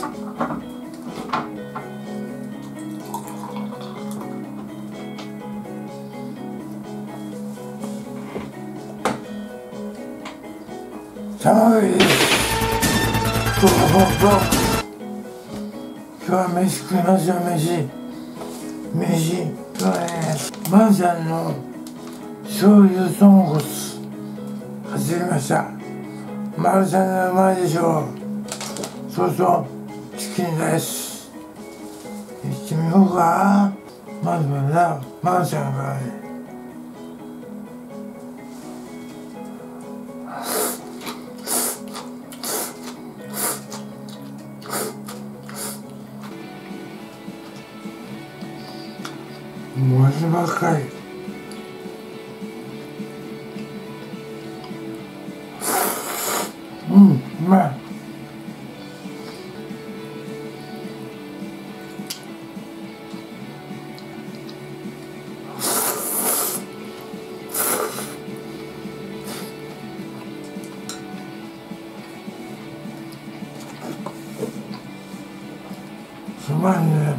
寒いです。今日は飯食いますよ。飯今日はね、マンさんの醤油豚骨始めました。マルさんがうまいでしょう。そうそう、チキンです。いってみようか。まずはマンさんがね、も味ばっかり。うまい。すまいね。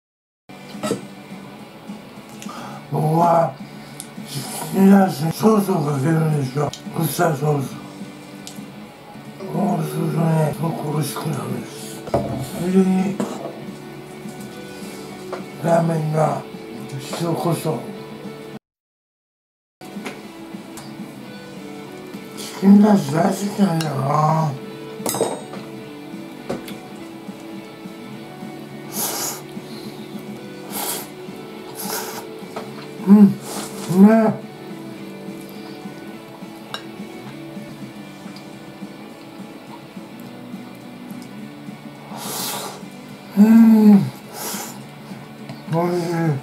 僕はチキンライスにソースをかけるんですよ。ウスターソース。そうするとね、すごく美味しくなるんです。それにラーメンが塩コショウ。チキンライス大好きなんだよな。うめえ。おいしい。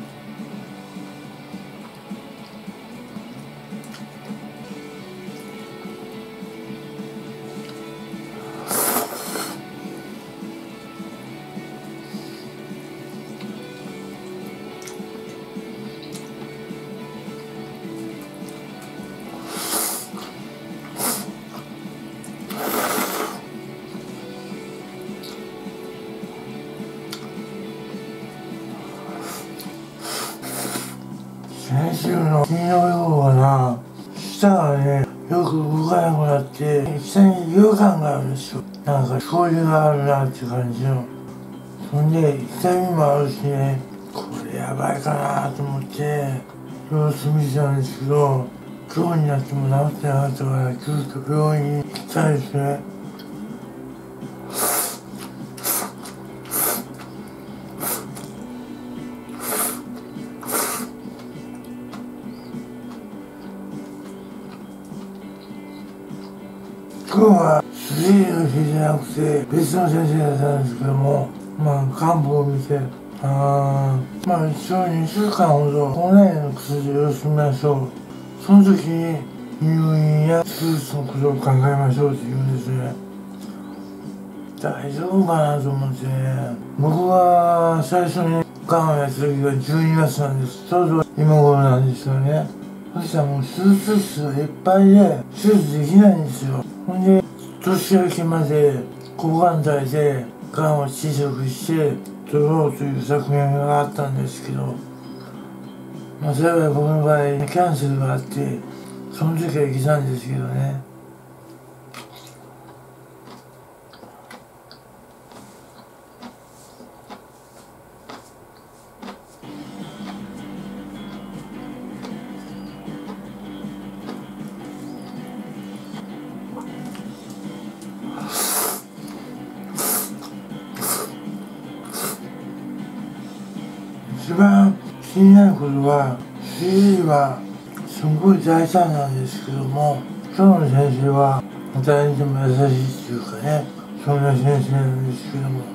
先週の金曜日はな、舌がね、よく動かなくなって、下に違和感があるんですよ。なんか、そういうのがあるなって感じの。そんで、痛みもあるしね、これやばいかなと思って、様子見てたんですけど、今日になっても治ってなかったから、急遽病院に行ったんですね。今日は主治医の日じゃなくて別の先生だったんですけども、漢方を見て、一応2週間ほど口内炎の薬を様子見ましょう。その時に入院や手術のことを考えましょうって言うんですね。大丈夫かなと思ってね。僕が最初にがんをやった時が12月なんです。ちょうど今頃なんですよね。そしたらもう手術室がいっぱいで手術できないんですよ。ほんで年明けまで抗がん剤でがんを小さくして取ろうという作戦があったんですけど、幸い僕の場合キャンセルがあってその時は行けたんですけどね。一番気になることは、主治医はすごい大胆なんですけども、今日の先生は誰にでも優しいっていうかね、そんな先生なんですけども。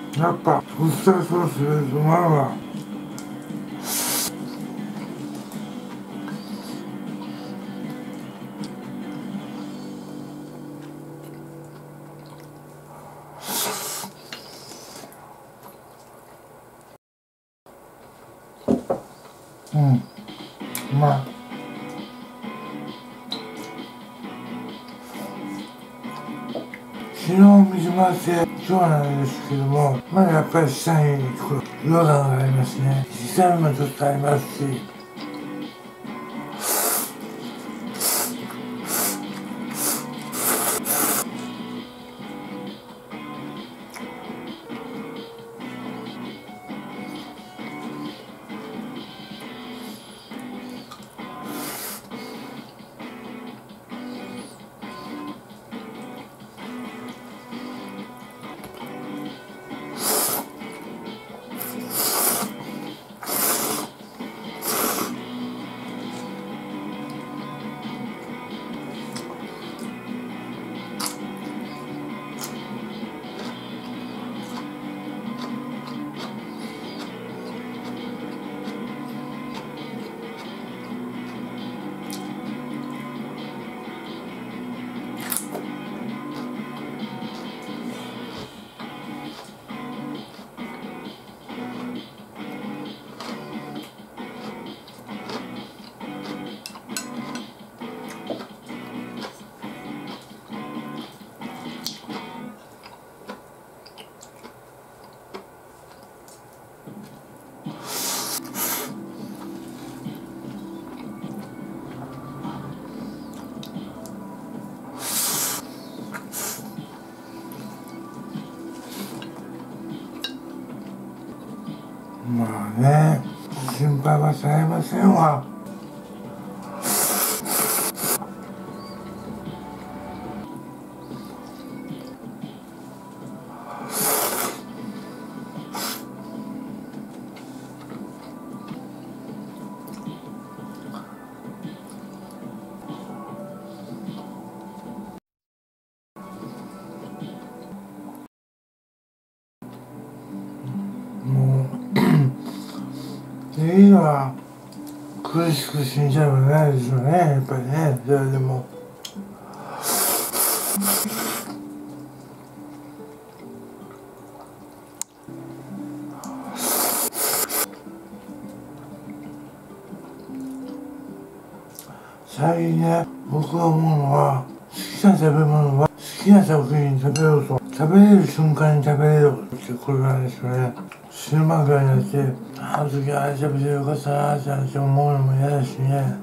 やっぱウスターソース入れるとうまいわ。うん、うまい。昨日水回して今日なんですけども、まだやっぱり下に違和感がありますね。下にもちょっとありますし、まあね、心配はされませんわ。もういいのは苦しく死んじゃうはないですよね、やっぱりね。それでも最近ね、僕が思うのは、好きな食べ物は好きな食品食べようと、食べれる瞬間に食べれるってこれなんですよね。死ぬ間際になって、あの時あれ食べてよかったなって思うのも嫌だしね。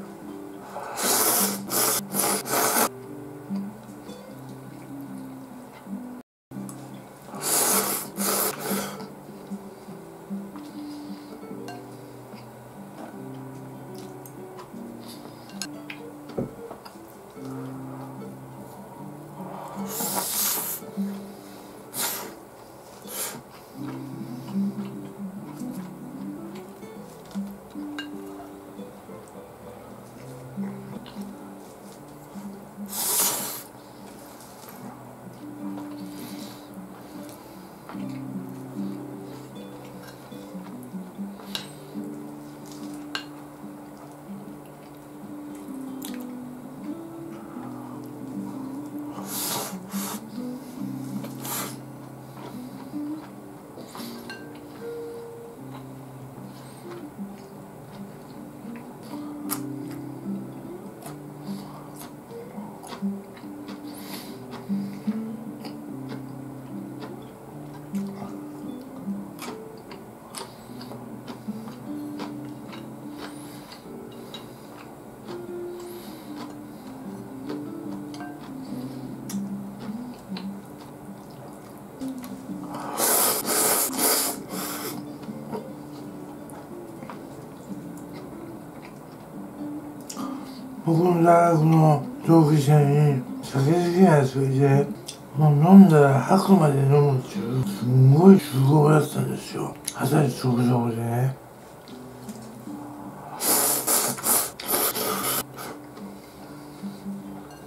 僕の大学の同級生に酒好きなやつがいて、もう飲んだら吐くまで飲むっていうすんごい酒豪だったんですよ。二十歳直上でね。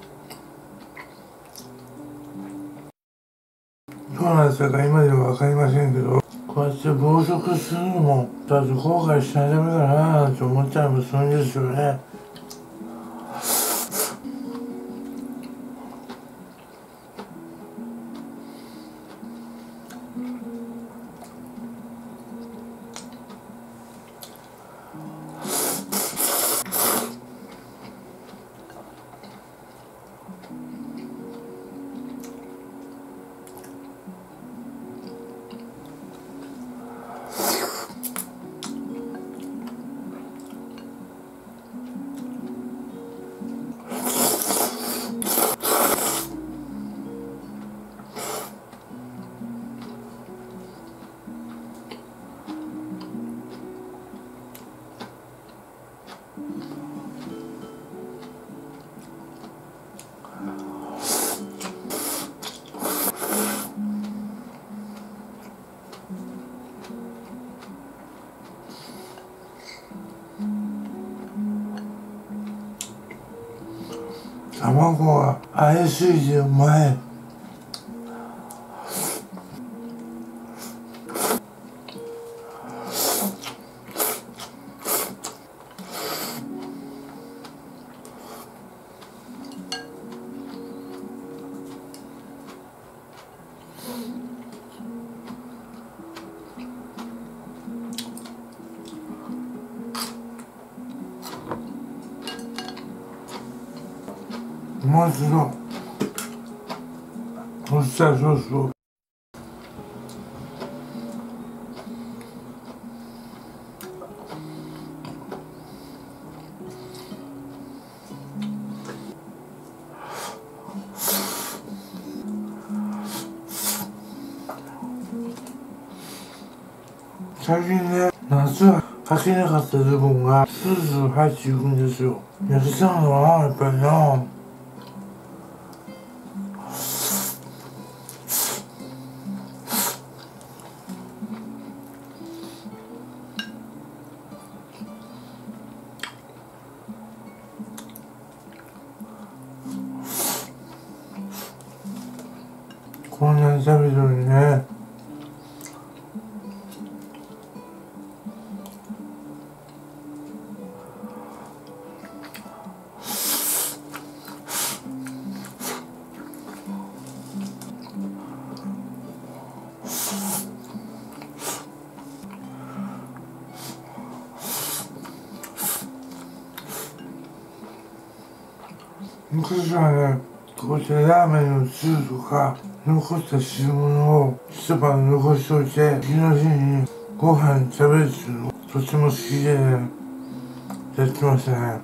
どうなったか今では分かりませせんけど、こうやって暴食するのもちょっと後悔しないためかなって思ったりもするんですよね。卵が合いすぎてうまい。もう一度オイスターソースを最近ね、夏はかけなかったズボンがスースー入っていくんですよ。焼けちゃうのかな、やっぱりな。こんなに食べてるのにね。昔はね、こうしてラーメンのつゆとか残した汁物を一晩残しておいて、次の日にご飯食べるっていうのとても好きでね、やってましたね。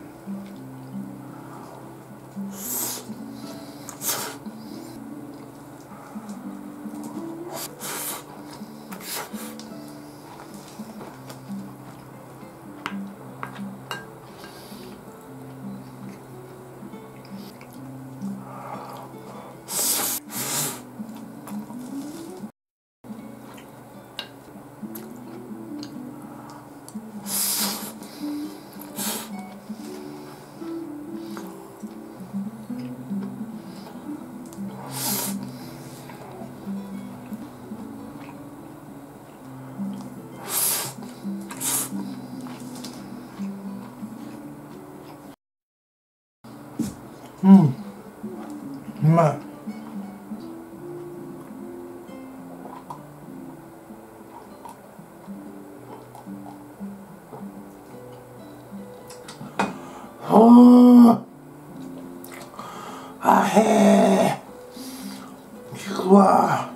うん、うまい。あへー、効くわ。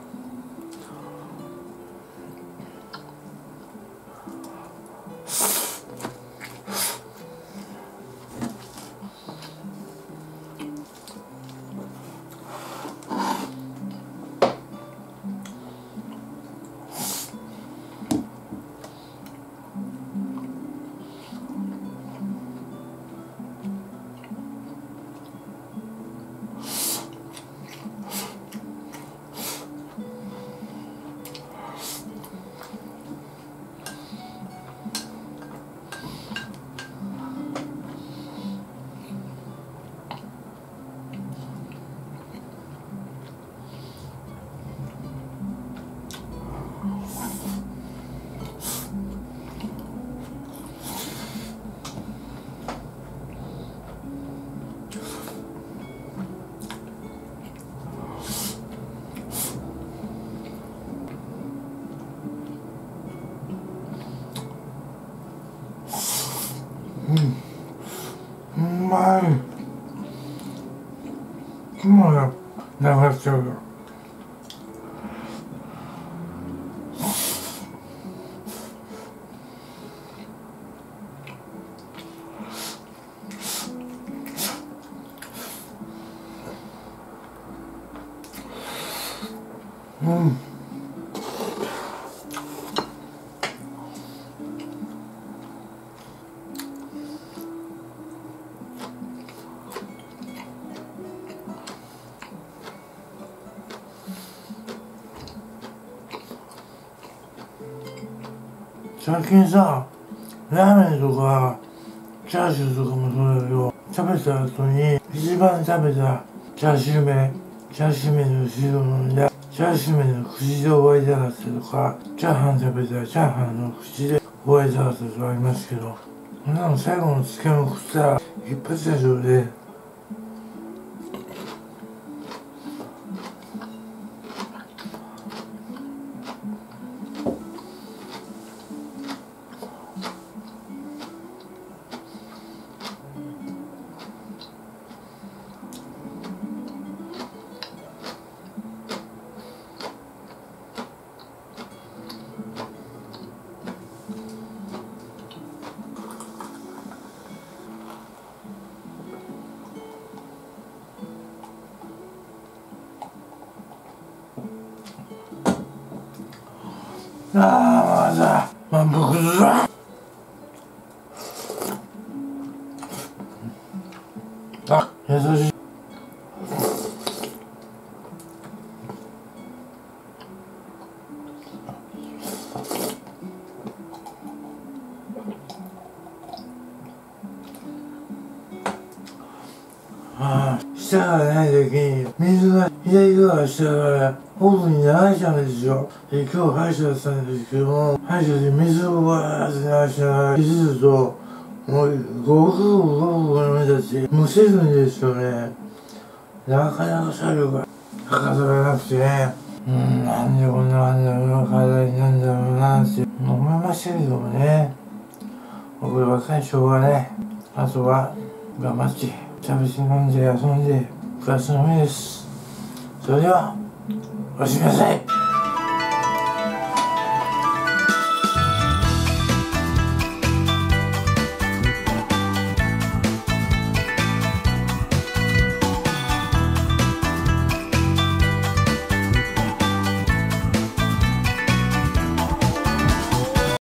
あもうなくなっちゃうよ。最近さ、ラーメンとかチャーシューとかもそうだけど、食べた後に一番食べたチャーシュー麺の汁を飲んで、チャーシュー麺の口で終わりたかったとか、チャーハン食べたらチャーハンの口で終わりたかったとかありますけど、そんなの最後の漬物食ったら一発でしょうね。ああ、まだ満腹だ。あ、優しい。下がないだけに水が左側下から奥に流れちゃうんですよ。で、今日歯医者だったんですけども、歯医者で水をわーって流しながら気づくと、もうごくごく飲み出し、むせるんですよね。なかなか作業がはかどらなくてね。なんでこんな感じの体になんだろうなって思いましたけどもね。僕若いしょうがない。あとは頑張って食べて飲んで遊んで暮らすのみです。それではおやすみなさい。